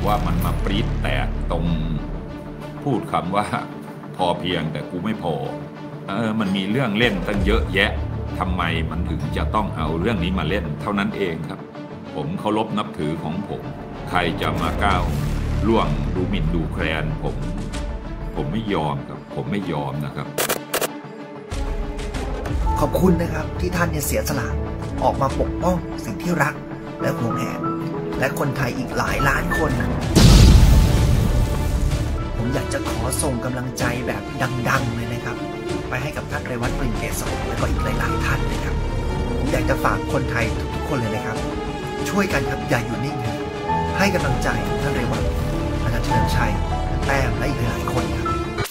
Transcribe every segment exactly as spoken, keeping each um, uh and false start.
ว่ามันมาปรี๊ดแตกตรงพูดคำว่าพอเพียงแต่กูไม่พอเออมันมีเรื่องเล่นตั้งเยอะแยะทำไมมันถึงจะต้องเอาเรื่องนี้มาเล่นเท่านั้นเองครับผมเคารพนับถือของผมใครจะมาก้าวล่วงดูหมิ่นดูแคลนผมผมไม่ยอมครับผมไม่ยอมนะครับขอบคุณนะครับที่ท่านเนี่ยเสียสละออกมาปกป้องสิ่งที่รักและห่วงแหนและคนไทยอีกหลายล้านคนผมอยากจะขอส่งกำลังใจแบบดังๆเลยนะครับไปให้กับท่านเรวัต กลิ่นเกษรและก็อีกหลายๆท่านนะครับผมอยากจะฝากคนไทยทุกๆคนเลยนะครับช่วยกันครับอย่าอยู่นิ่งครับให้กำลังใจท่านเรวัต อาจารย์เฉลิมชัยแต้มและอีกหลายคนครับ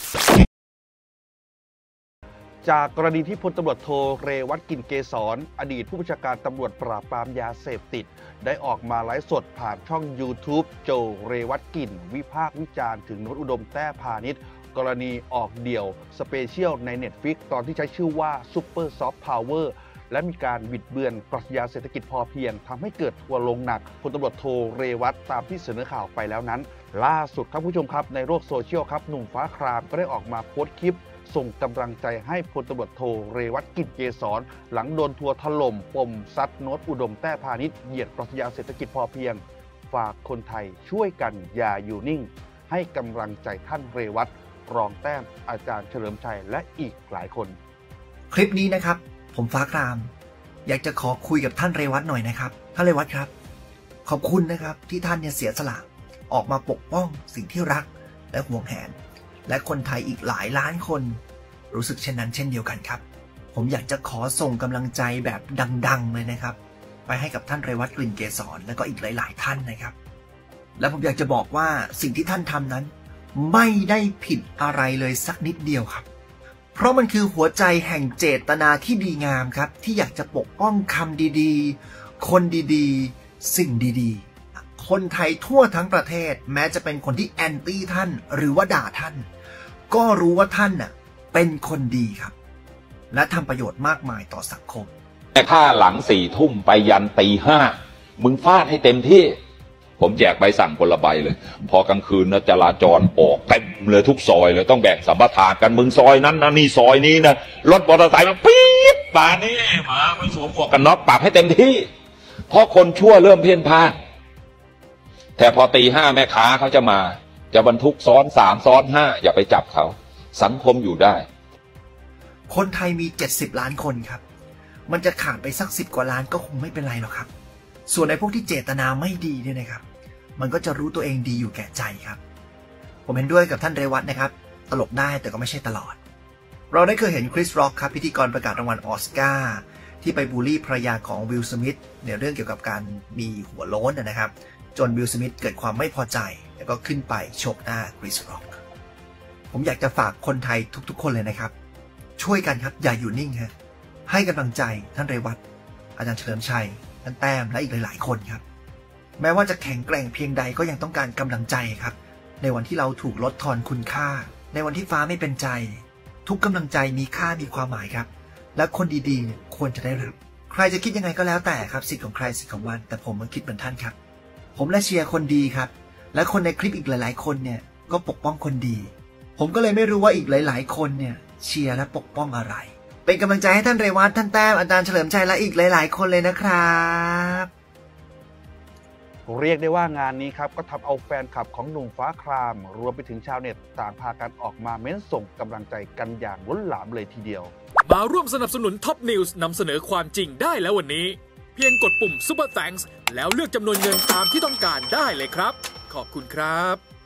จากกรณีที่พลตำรวจโทเรวัต กลิ่นเกษรอดีตผู้บัญชาการตำรวจปราบปรามยาเสพติดได้ออกมาไลฟ์สดผ่านช่อง ยูทูบ โจเรวัต กลิ่นวิพากษ์วิจารณ์ถึงโน้ตอุดมแต้พาณิชย์กรณีออกเดี่ยวสเปเชียลใน เน็ตฟลิกซ์ ตอนที่ใช้ชื่อว่าซุปเปอร์ซอฟต์พาวเวอร์และมีการบิดเบือนปรัชญาเศรษฐกิจพอเพียงทำให้เกิดทัวร์ลงหนักพลตำรวจโทเรวัตตามที่เสนอข่าวไปแล้วนั้นล่าสุดครับผู้ชมครับในโลกโซเชียลครับหนุ่มฟ้าครามก็ได้ออกมาโพสต์คลิปส่งกำลังใจให้พลตำรวจโทเรวัต กลิ่นเกษรหลังโดนทัวร์ถล่มปมซัดโน้ตอุดมแต้พาณิชย์เหยียดปรัชญาเศรษฐกิจพอเพียงฝากคนไทยช่วยกันอย่าอยู่นิ่งให้กำลังใจท่านเรวัตรองแต้มอาจารย์เฉลิมชัยและอีกหลายคนคลิปนี้นะครับผมฟ้าครามอยากจะขอคุยกับท่านเรวัตหน่อยนะครับท่านเรวัตครับขอบคุณนะครับที่ท่านเนี่ยเสียสละออกมาปกป้องสิ่งที่รักและห่วงแหนและคนไทยอีกหลายล้านคนรู้สึกเช่นนั้นเช่นเดียวกันครับผมอยากจะขอส่งกำลังใจแบบดังๆเลยนะครับไปให้กับท่านเรวัต กลิ่นเกษรและก็อีกหลายๆท่านนะครับและผมอยากจะบอกว่าสิ่งที่ท่านทำนั้นไม่ได้ผิดอะไรเลยสักนิดเดียวครับเพราะมันคือหัวใจแห่งเจตนาที่ดีงามครับที่อยากจะปกป้องคำดีๆคนดีๆสิ่งดีๆคนไทยทั่วทั้งประเทศแม้จะเป็นคนที่แอนตี้ท่านหรือว่าด่าท่านก็รู้ว่าท่านน่ะเป็นคนดีครับและทำประโยชน์มากมายต่อสังคมแต่ถ้าหลังสี่ทุ่มไปยันตีห้ามึงฟาดให้เต็มที่ผมแจกใบสั่งคนละใบเลยพอกลางคืนนะจราจรออกเต็มเลยทุกซอยเลยต้องแบ่งสัมปทานกันมึงซอยนั้นนะนี่ซอยนี้นะรถมอเตอร์ไซค์มาปี๊บป่านี่มาไม่สวมหมวกกันน็อกปรับให้เต็มที่เพราะคนชั่วเริ่มเพ่นพ่านแต่พอตีห้าแม่ค้าเขาจะมาจะบรรทุกซ้อนสามซ้อนห้าอย่าไปจับเขาสังคมอยู่ได้คนไทยมีเจ็ดสิบล้านคนครับมันจะขาดไปสักสิบกว่าล้านก็คงไม่เป็นไรหรอกครับส่วนในพวกที่เจตนาไม่ดีเนี่ยนะครับมันก็จะรู้ตัวเองดีอยู่แก่ใจครับผมเห็นด้วยกับท่านเรวัตนะครับตลกได้แต่ก็ไม่ใช่ตลอดเราได้เคยเห็นคริสร็อกครับพิธีกรประกาศรางวัลออสการ์ที่ไปบูลลี่ภรรยาของวิล สมิธในเรื่องเกี่ยวกับการมีหัวโล้นนะครับจนวิล สมิธเกิดความไม่พอใจแล้วก็ขึ้นไปชกหน้าคริสร็อกผมอยากจะฝากคนไทยทุกๆคนเลยนะครับช่วยกันครับอย่าอยู่นิ่งฮะให้กำลังใจท่านเรวัตอาจารย์เฉลิมชัยท่านแต้มและอีกหลายๆคนครับแม้ว่าจะแข็งแกร่งเพียงใดก็ยังต้องการกำลังใจครับในวันที่เราถูกลดทอนคุณค่าในวันที่ฟ้าไม่เป็นใจทุกกำลังใจมีค่ามีความหมายครับและคนดีๆควรจะได้รับใครจะคิดยังไงก็แล้วแต่ครับสิทธิ์ของใครสิทธิ์ของมันแต่ผมมันคิดเหมือนท่านครับผมและเชียร์คนดีครับและคนในคลิปอีกหลายๆคนเนี่ยก็ปกป้องคนดีผมก็เลยไม่รู้ว่าอีกหลายๆคนเนี่ยเชียร์และปกป้องอะไรเป็นกำลังใจให้ท่านเรวัตท่านแต้มอาจารย์เฉลิมชัยและอีกหลายๆคนเลยนะครับเรียกได้ว่างานนี้ครับก็ทำเอาแฟนคลับของหนุ่มฟ้าครามรวมไปถึงชาวเน็ตต่างพากันออกมาเม้นส่งกำลังใจกันอย่างล้นหลามเลยทีเดียวมาร่วมสนับสนุนท็อปนิวส์นำเสนอความจริงได้แล้ววันนี้เพียงกดปุ่ม Super Thanks แล้วเลือกจำนวนเงินตามที่ต้องการได้เลยครับขอบคุณครับ